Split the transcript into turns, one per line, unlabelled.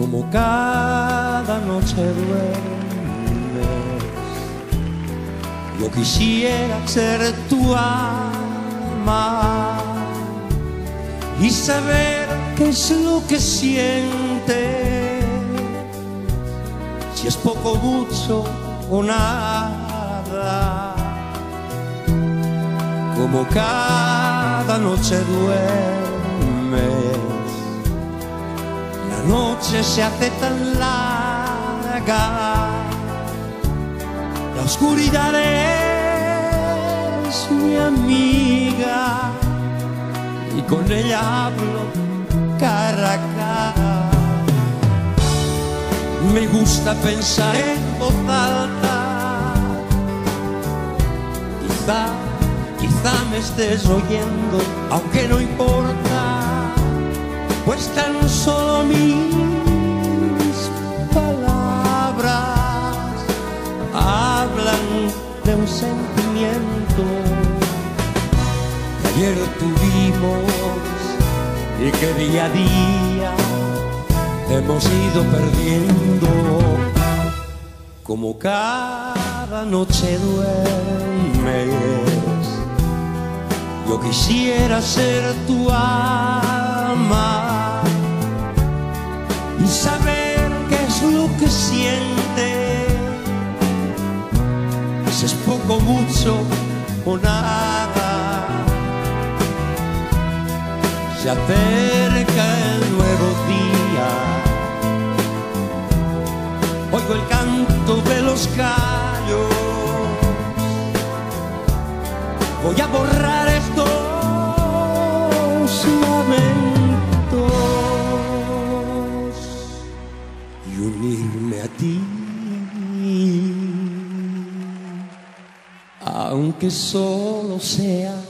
como cada noche duermes. Yo quisiera ser tu alma y saber qué es lo que sientes, si es poco, mucho o nada, como cada noche duermes. La noche se hace tan larga, la oscuridad es mi amiga y con ella hablo cara a cara. Me gusta pensar en voz alta, quizá me estés oyendo, aunque no importa, pues tan solo mis palabras hablan de un sentimiento que ayer tuvimos y que día a día hemos ido perdiendo, como cada noche duermes. Yo quisiera ser tu alma y saber qué es lo que sientes, si es poco, mucho o nada. Se acerca el nuevo día, oigo el canto de los gallos. Voy a borrar estos lamentos y unirme a ti, aunque solo sea